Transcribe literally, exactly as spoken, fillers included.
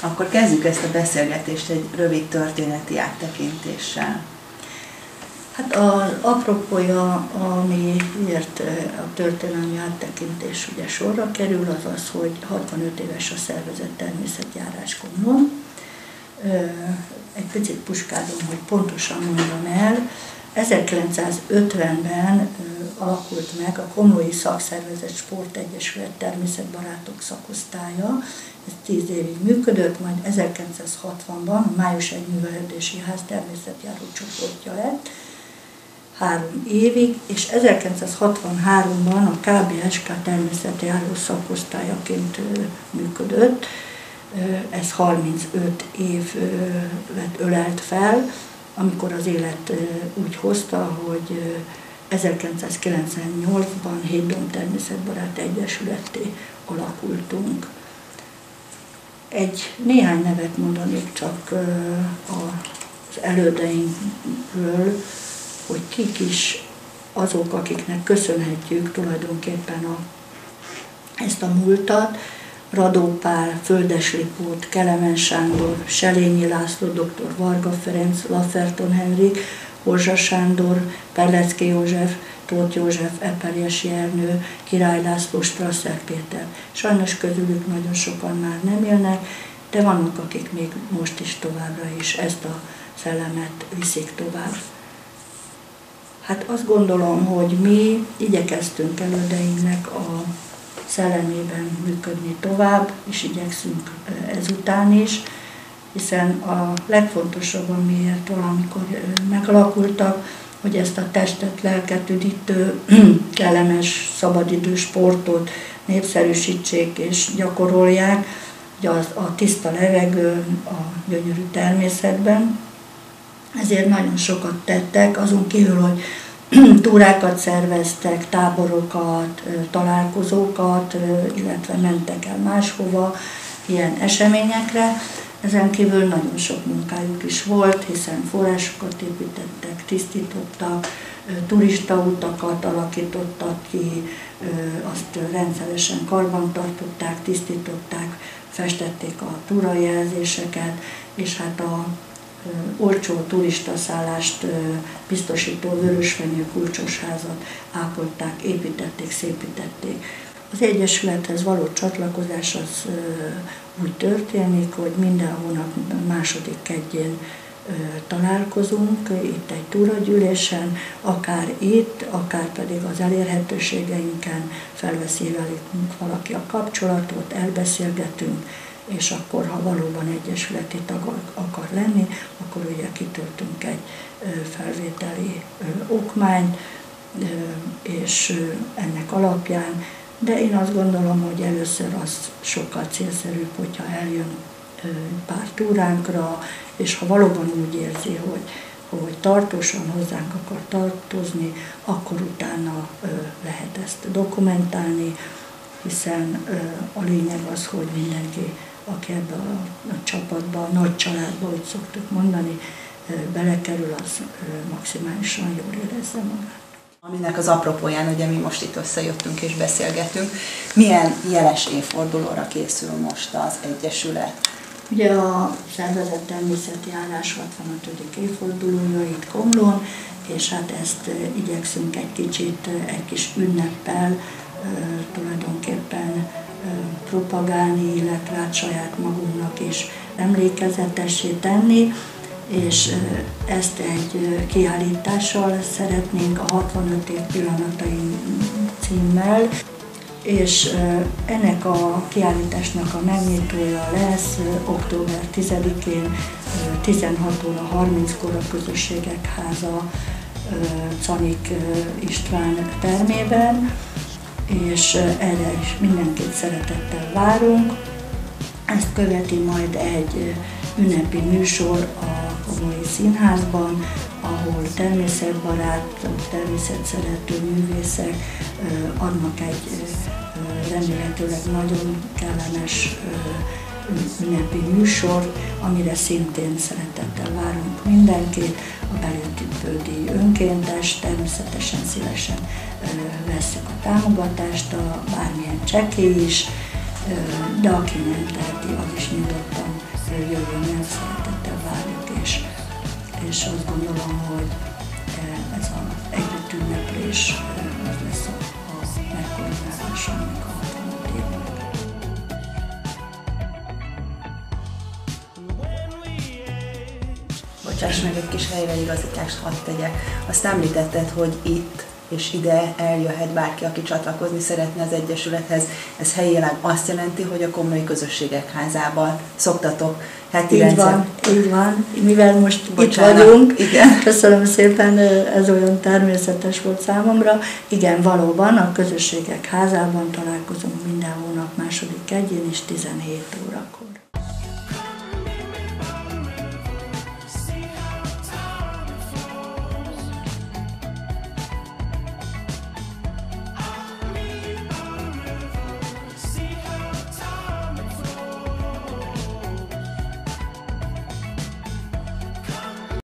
Akkor kezdjük ezt a beszélgetést egy rövid történeti áttekintéssel. Hát az apropója, amiért a történelmi áttekintés ugye sorra kerül, az az, hogy hatvanöt éves a szervezett természetjárás Komlón. Egy picit puskázom, hogy pontosan mondjam el. ezerkilencszázötvenben alakult meg a Komlói Szakszervezet Sportegyesület Természetbarátok szakosztálya. Ez tíz évig működött, majd ezerkilencszázhatvanban a Május egy művelődési ház természetjáró csoportja lett három évig, és ezerkilencszázhatvanháromban a ká bé es ká természetjáró szakosztályaként működött. Ez harmincöt évet ölelt fel, amikor az élet úgy hozta, hogy ezerkilencszázkilencvennyolcban Hétdom Természetbarát Egyesületté alakultunk. Egy néhány nevet mondanék csak az elődeinkről, hogy kik is azok, akiknek köszönhetjük tulajdonképpen a, ezt a múltat. Radó Pál, Földes Lipót, Kelemen Sándor, Selényi László, dr. Varga Ferenc, Lafferton Henrik, Horzsa Sándor, Perlecki József, Tóth József, Eperjesi Ernő, Király László, Strasser Péter. Sajnos közülük nagyon sokan már nem élnek, de vannak, akik még most is továbbra is ezt a szellemet viszik tovább. Hát azt gondolom, hogy mi igyekeztünk elődeinknek a szellemében működni tovább, és igyekszünk ezután is, hiszen a legfontosabb, amiért valamikor megalakultak, hogy ezt a testet, lelket üdítő, kellemes, szabadidős sportot népszerűsítsék és gyakorolják, ugye az, a tiszta levegőn, a gyönyörű természetben. Ezért nagyon sokat tettek, azon kívül, hogy túrákat szerveztek, táborokat, találkozókat, illetve mentek el máshova ilyen eseményekre. Ezen kívül nagyon sok munkájuk is volt, hiszen forrásokat építettek, tisztítottak, turistautakat alakítottak ki, azt rendszeresen karbantartották, tisztították, festették a túrajelzéseket, és hát a olcsó turistaszállást biztosító Vörösfenyő Kulcsosházat ápolták, építették, szépítették. Az Egyesülethez való csatlakozás az úgy történik, hogy minden hónap második kedjén találkozunk, itt egy túragyűlésen, akár itt, akár pedig az elérhetőségeinken felveszi velünk valaki a kapcsolatot, elbeszélgetünk, és akkor, ha valóban egyesületi tag akar lenni, akkor ugye kitöltünk egy felvételi okmányt, és ennek alapján, de én azt gondolom, hogy először az sokkal célszerűbb, hogyha eljön pár túránkra, és ha valóban úgy érzi, hogy, hogy tartósan hozzánk akar tartozni, akkor utána lehet ezt dokumentálni, hiszen a lényeg az, hogy mindenki, aki ebbe a, a csapatba, a nagy családba, úgy szoktuk mondani, belekerül, az maximálisan jól érezze magát. Aminek az apropóján, ugye mi most itt összejöttünk és beszélgetünk, milyen jeles évfordulóra készül most az Egyesület? Ugye a szervezett természetjárás hatvanötödik évfordulója itt Komlón, és hát ezt igyekszünk egy kicsit, egy kis ünneppel tulajdonképpen propagálni, illetve hát saját magunknak is emlékezetessé tenni, és ezt egy kiállítással szeretnénk, a hatvanöt év pillanatai címmel, és ennek a kiállításnak a megnyitója lesz október tizedikén tizenhat óra harminckor a Közösségek Háza Canik István termében, és erre is mindenkit szeretettel várunk. Ezt követi majd egy ünnepi műsor a Komlói Színházban, ahol természetbarát, természetszerető művészek adnak egy remélhetőleg nagyon kellemes ünnepi műsor, amire szintén szeretettel várunk mindenkit, a belépődíj önkéntes, természetesen szívesen vesszük a támogatást, a bármilyen csekély is, de aki nem teheti, az is nyugodtan jöjjön el, szeretettel várjuk, és, és azt gondolom, hogy ez az együtt ünneplés az lesz a, a megkoronálása ennek a hatalmat évnek. Bocsáss meg, egy kis helyreigazítást hadd tegyek. Azt említetted, hogy itt és ide eljöhet bárki, aki csatlakozni szeretne az Egyesülethez. Ez helyileg azt jelenti, hogy a Komlói Közösségek Házában szoktatok heti így rendszer. Van, így van. Mivel most Bocsánat, itt vagyunk, igen. Köszönöm szépen, ez olyan természetes volt számomra. Igen, valóban a Közösségek Házában találkozunk minden hónap második kedjén és tizenhét órakor.